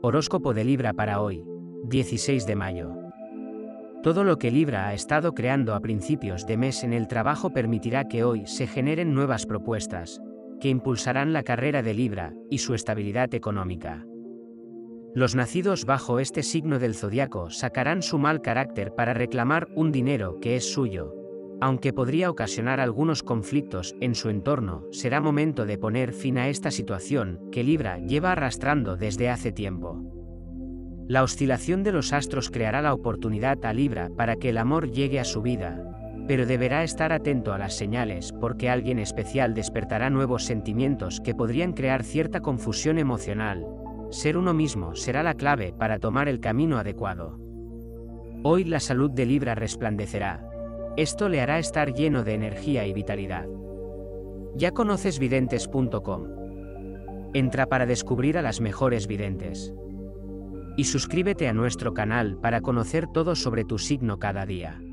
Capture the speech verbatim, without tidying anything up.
Horóscopo de Libra para hoy, dieciséis de mayo. Todo lo que Libra ha estado creando a principios de mes en el trabajo permitirá que hoy se generen nuevas propuestas, que impulsarán la carrera de Libra y su estabilidad económica. Los nacidos bajo este signo del zodiaco sacarán su mal carácter para reclamar un dinero que es suyo. Aunque podría ocasionar algunos conflictos en su entorno, será momento de poner fin a esta situación que Libra lleva arrastrando desde hace tiempo. La oscilación de los astros creará la oportunidad a Libra para que el amor llegue a su vida, pero deberá estar atento a las señales porque alguien especial despertará nuevos sentimientos que podrían crear cierta confusión emocional. Ser uno mismo será la clave para tomar el camino adecuado. Hoy la salud de Libra resplandecerá. Esto le hará estar lleno de energía y vitalidad. ¿Ya conoces videntes punto com? Entra para descubrir a las mejores videntes. Y suscríbete a nuestro canal para conocer todo sobre tu signo cada día.